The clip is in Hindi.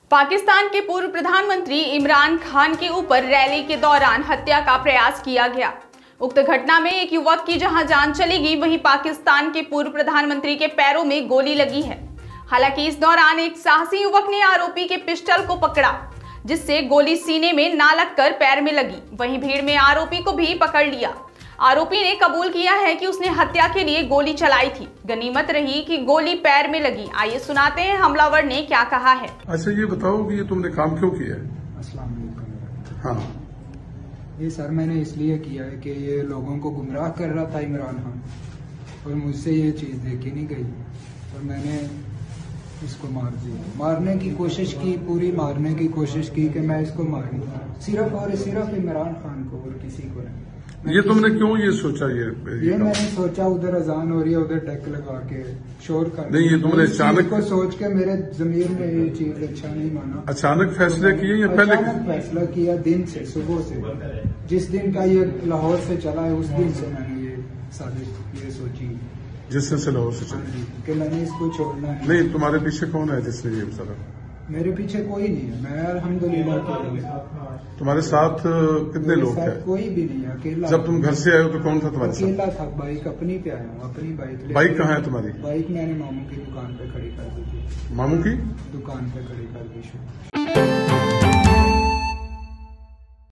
पाकिस्तान के पूर्व प्रधानमंत्री इमरान खान के ऊपर रैली के दौरान हत्या का प्रयास किया गया। उक्त घटना में एक युवक की जहां जान चली गई, वहीं पाकिस्तान के पूर्व प्रधानमंत्री के पैरों में गोली लगी है। हालांकि इस दौरान एक साहसी युवक ने आरोपी के पिस्टल को पकड़ा, जिससे गोली सीने में ना लगकर पैर में लगी। वहीं भीड़ में आरोपी को भी पकड़ लिया। आरोपी ने कबूल किया है कि उसने हत्या के लिए गोली चलाई थी। गनीमत रही कि गोली पैर में लगी। आइए सुनाते हैं हमलावर ने क्या कहा है। अच्छा, ये बताओ कि ये तुमने काम क्यों किया है? अस्सलाम वालेकुम। हाँ, ये सर मैंने इसलिए किया है कि ये लोगों को गुमराह कर रहा था इमरान खान, और मुझसे ये चीज़ देखी नहीं गई और मैंने इसको मार दिया। मारने की कोशिश की, पूरी मारने की कोशिश की कि मैं इसको मारूं, सिर्फ और सिर्फ इमरान खान को और किसी को नहीं। ये तुमने क्यों ये सोचा? ये मैंने सोचा उधर अजान हो रही है, उधर डेक लगा के शोर कर नहीं, ये तुमने अचानक को सोच के मेरे जमीर में ये चीज अच्छा नहीं माना। अचानक फैसले किए या पहले? अचानक फैसला किया, दिन से, सुबह से, जिस दिन का ये लाहौर से चला है उस दिन से मैंने ये साजिश ये सोची, जिस दिन से लाहौर से चला कि मैंने इसको छोड़ना है। नहीं, तुम्हारे पीछे कौन है जिसने ये सारा? मेरे पीछे कोई नहीं है, मैं अल्हम्दुलिल्लाह। तुम्हारे साथ कितने लोग थे? कोई भी नहीं है, अकेला। जब तुम घर से आए हो तो कौन था तुम्हारे साथ? अकेला था। बाइक अपनी पे आया हूँ, अपनी बाइक। बाइक कहाँ है तुम्हारी? बाइक मैंने मामू की दुकान पे खड़ी कर दी थी। मामू की दुकान पे खड़ी कर दी।